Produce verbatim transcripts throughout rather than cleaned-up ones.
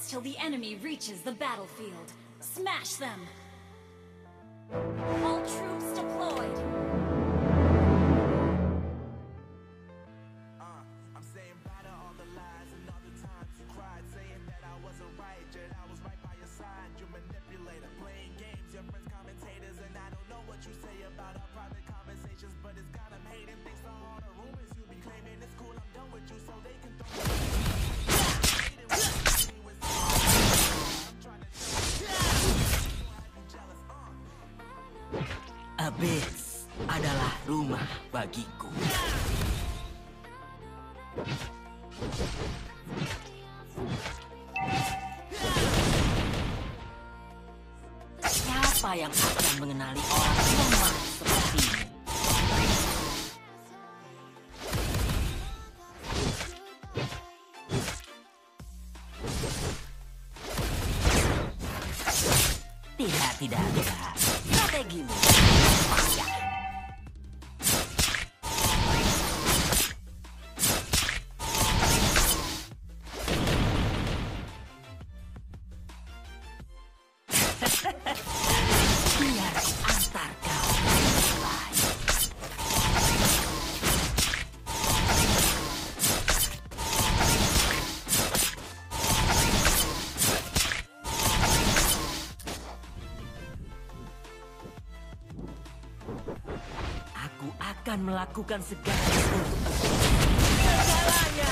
till the enemy reaches the battlefield. Smash them! All troops deployed! Uh, I'm saying bye to all the lies and all the times you cried, saying that I wasn't right, yet I was right by your side. You manipulator, playing games, your friends commentators, and I don't know what you say about our private conversations, but it's got them hating. Thanks to all the rumors you be claiming, it's cool, I'm done with you, so they can throw Abyss adalah rumah bagiku. Siapa yang akan mengenali orang lemah sepertimu? Tidak, tidak, tidak. Strategimu payah. Biar ku antar kau mulai. Aku akan melakukan segala untuk segalanya.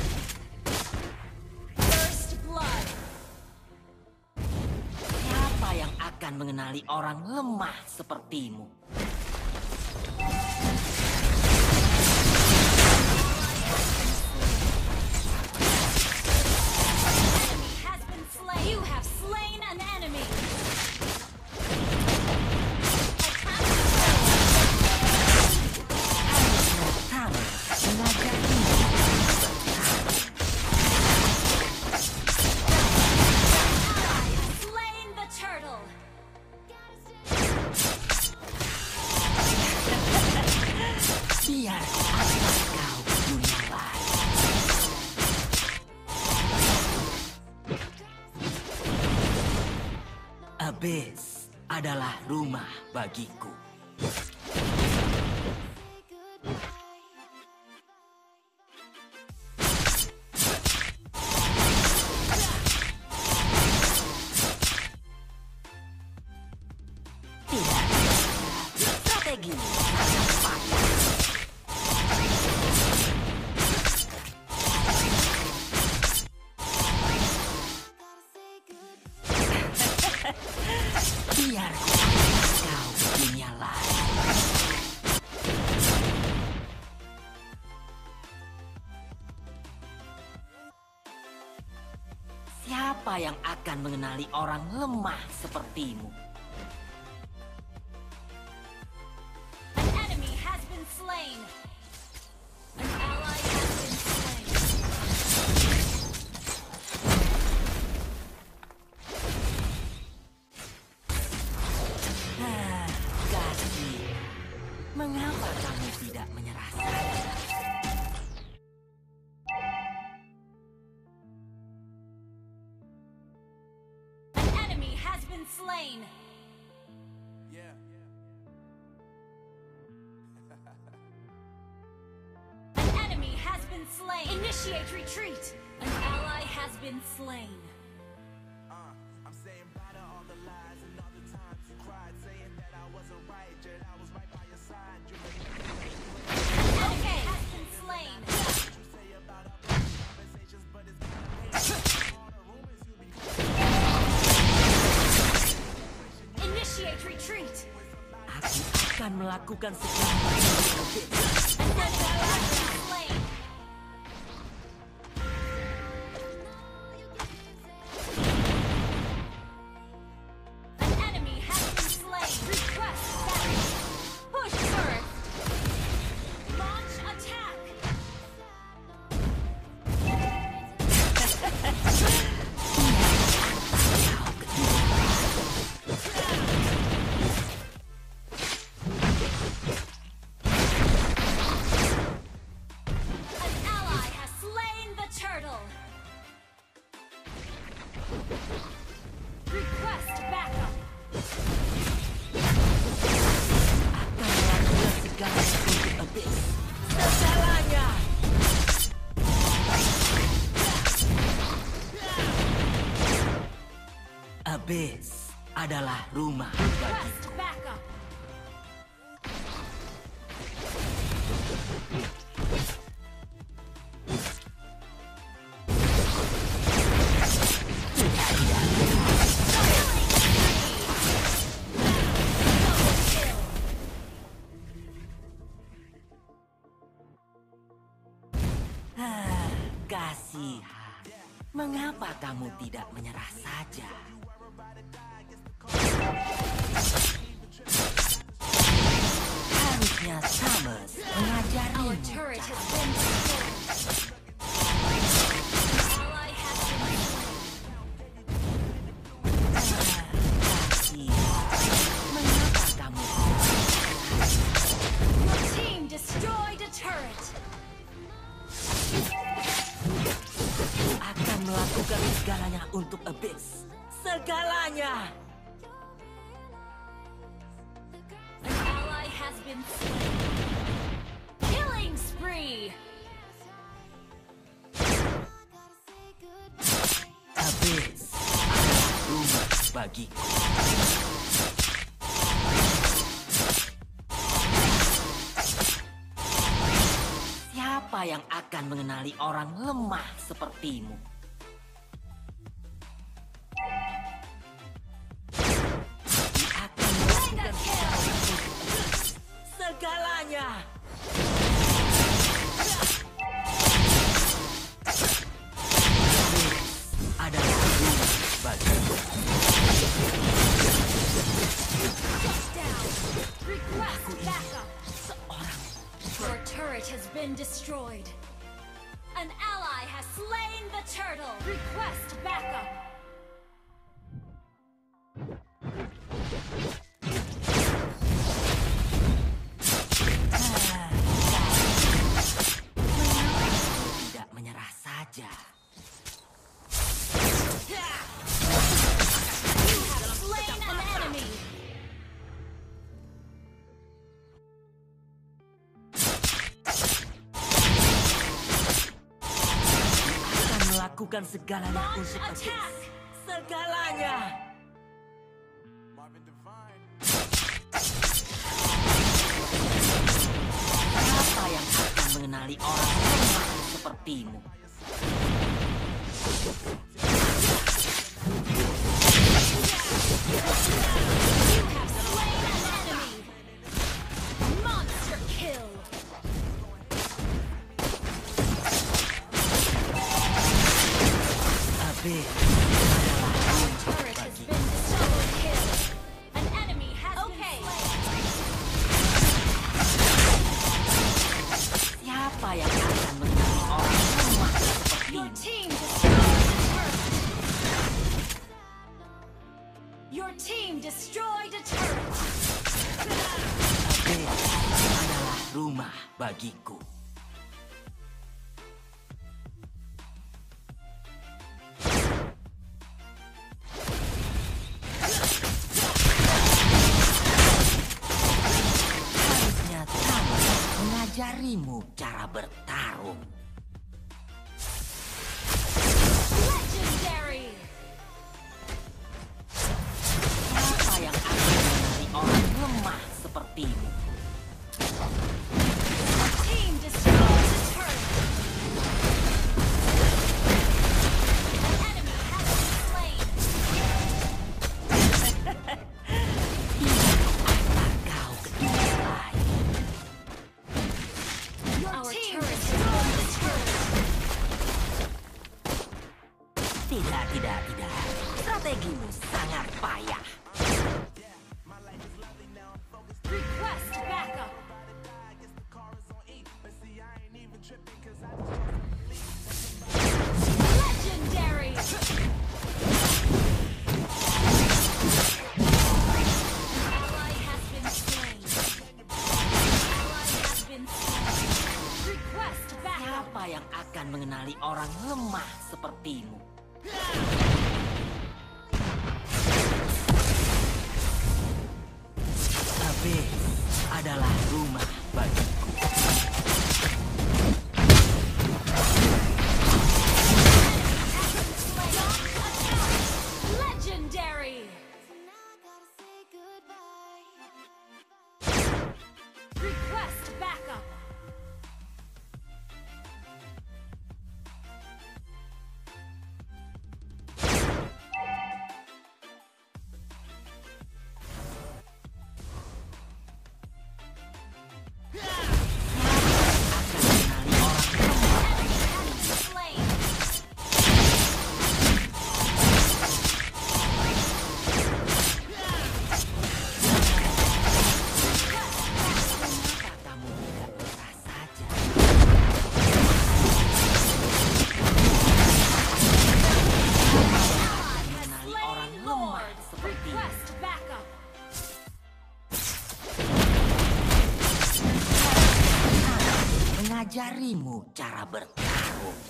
First blood! Siapa yang akan mengenali orang lemah sepertimu? Enemy has been slain! You have slain an enemy! Tangan tenaga ini. Slain the turtle! Biar ku antar kau ke dunia lain. Abyss adalah rumah bagiku. Tidak, strategi sangat payah. Biar ku antar kau ke dunia lain. Siapa yang akan mengenali orang lemah sepertimu? An enemy has been slain! An ally has been slain! Ah, kasih. Mengapa kamu tidak menyerah saja? An enemy has been slain! yeah. An enemy has been slain! Initiate retreat! An ally has been slain! Uh, I'm saying bye to all the lies and all the times you cried, saying that I wasn't right, yet I was right by your side. You An enemy has been slain! what you say about our private conversations, but it's got them hating. All the rumors you be Initiate retreat! Aku akan melakukan segalanya. An enemy has been slain! An enemy has been slain! Request battle! Push first! Launch attack! Abyss adalah rumah Request backup. Ah, kasihan. Mengapa kamu tidak menyerah saja? Harusnya Samus Our mengajarimu turret has cara. been destroyed. Ally has been slain. Kasihan. Mengapa kamu Your team destroyed a turret. akan melakukan segalanya untuk Abyss? Segalanya! An ally has been slain. Killing spree. Abyss adalah rumah bagiku. Siapa yang akan mengenali orang lemah sepertimu? Aku akan melakukan segalanya untuk Abyss. Segalanya! Abyss adalah rumah bagiku. Down. Request backup. Seorang Your turret has been destroyed. An ally has slain the turtle. Request backup. tidak menyerah saja. You have slain an enemy. Akan melakukan segalanya Launch untuk Abyss. attack. Segalanya. Marvin Divine. Siapa yang akan mengenali orang lemah sepertimu? You have slain an enemy. Monster kill. Abyss Turret has been destroyed. Kill. An enemy has been slain. siapa yang akan mengenali orang lemah sepertimu? Your team destroyed a turret. Your team destroyed a turret. Abyss adalah rumah bagiku. Harusnya kamu mengajarimu cara bertarung. Legendary. Siapa yang akan mengenali orang lemah sepertimu? Your team destroyed a turret. An enemy has been slain. Apa kau kedua? Your team destroyed a turret. Tidak, tidak, tidak. Strategimu sangat payah. Request backup. Legendary. An ally has been slain. Ally has been slain. Request backup. Siapa yang akan mengenali orang lemah sepertimu? Abyss adalah rumah bagiku. Legendary. mengajarimu cara bertarung.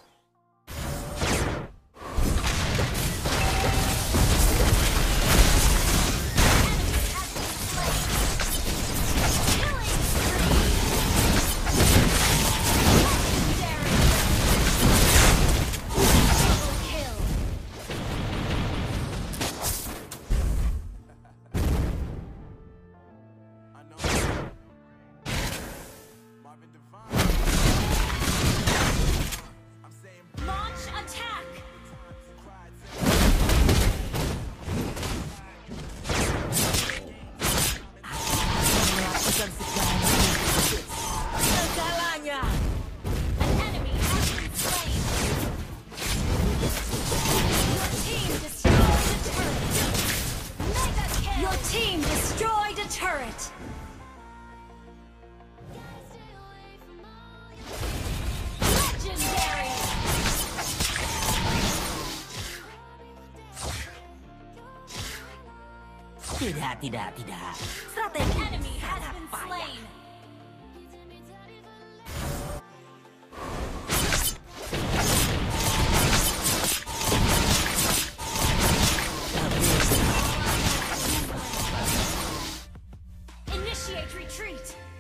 Launch attack! Melakukan segalanya. An enemy has been slain. Your team destroyed a turret. Mega kill! Your team destroyed a turret. Legendary! Tidak, tidak, tidak. An Strategi enemy has sangat been payah. slain. Initiate retreat.